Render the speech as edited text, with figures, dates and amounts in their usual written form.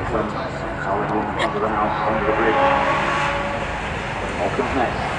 Falcons, Howard Home under the house, under the bridge. Falcons next.